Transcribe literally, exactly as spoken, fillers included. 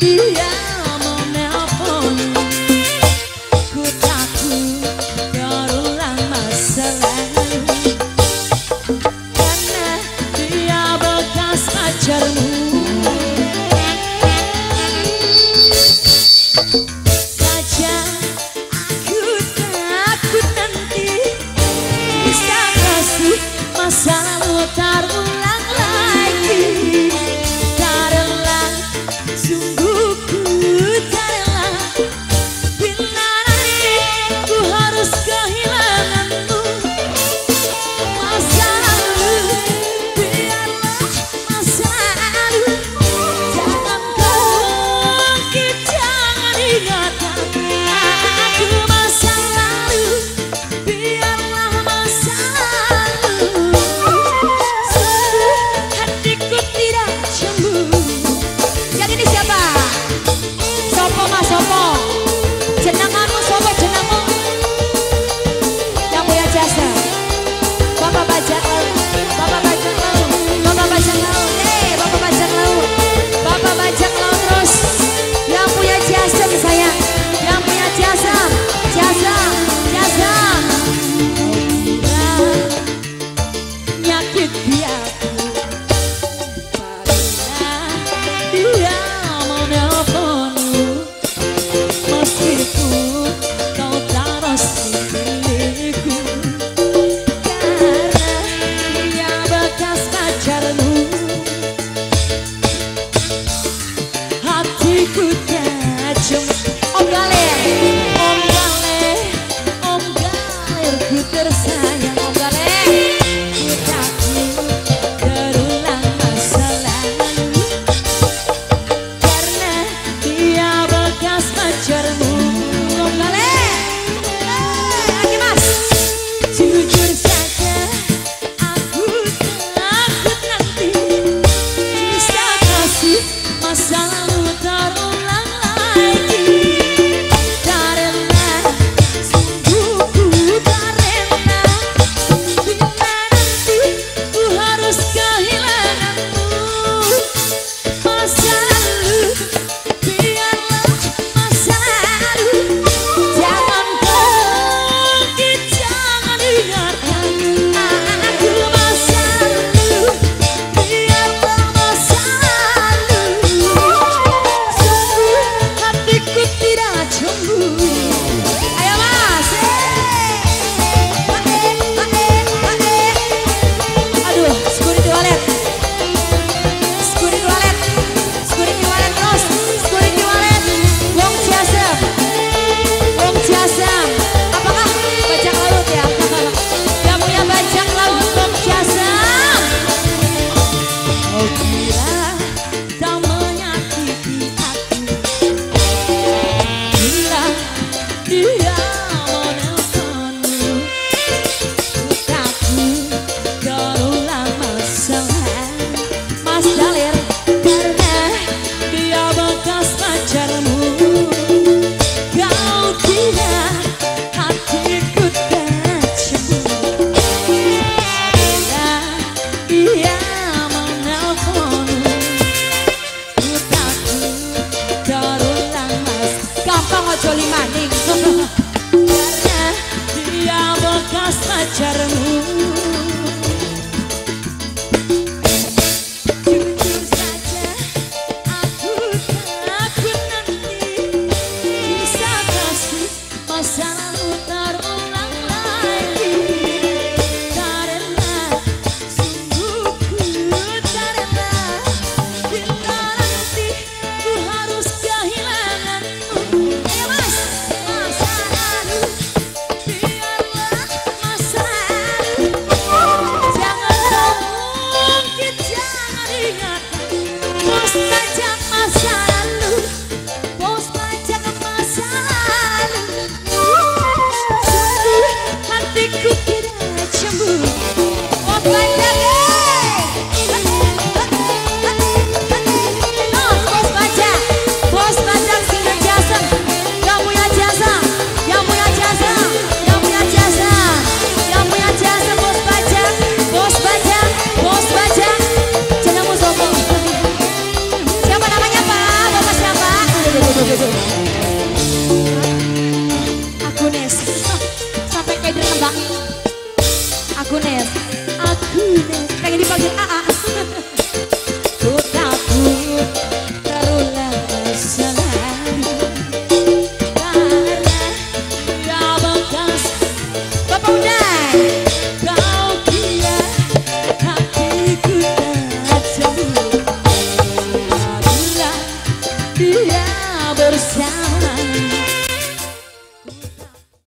dia menelpon, ku takut terulang masa lalu, karena dia bekas pacarmu. Saja aku takut nanti bisa kasih masa lalu terulang lagi. Karena sungguh ku tak rela bila nanti ku harus kehilanganmu. Masa lalu biarlah masa lalu, jangan kau ungkit, jangan ingatkan aku. Masa lalu biarlah masa lalu, sungguh hatiku tidak cemburu. Yang ini siapa? Sopo mas sopo, jenenganmu sopo jenengmu? Yang punya jasa Bapak Bajak Laut, Bapak Bajak Laut, Bapak Bajak Laut, eh Bapak Bajak Laut, Bapak Bajak Laut terus. Yang punya jasa sayang, yang punya jasa, jasa, jasa. Kau kira nyakiti aku, karena dia menelponmu, meskipun kau tak resmi milikku, karena dia bekas pacarmu. Hatiku tajam, Om Galer, Om Galer, Om Galer ku tersayang. Om Galer, ku takut terulang masa lalu, karena dia bekas pacarmu. Om Galer, eh, oke mas. Jujur saja aku takut nanti bisa kasih masa lalu terulang lagi. Karena sungguh ku tak rela bila nanti ku harus kehilanganmu. Masa lalu biarlah masa lalu, jangan kau ungkit, jangan ingatkan aku. Masa lalu biarlah masa lalu, sungguh hatiku tidak cemburu. Ayo mas, eh, ade, ade, ade. Aduh, security wallet, security wallet, security wallet terus, security wallet. Wong Ciasem, Wong Ciasem. Apakah bajak laut ya? Yang punya bajak laut Wong Ciasem. Kau kira tak menyakiti aku, bila dia menelponmu, ku takut terulang masa lalu. Mas Dalir, karena dia bekas pacarmu. Kau kira hatiku tak cemburu, bila dia menelponmu, ku takut terulang mas. Gampang ojo limaning, karena dia bekas pacarmu.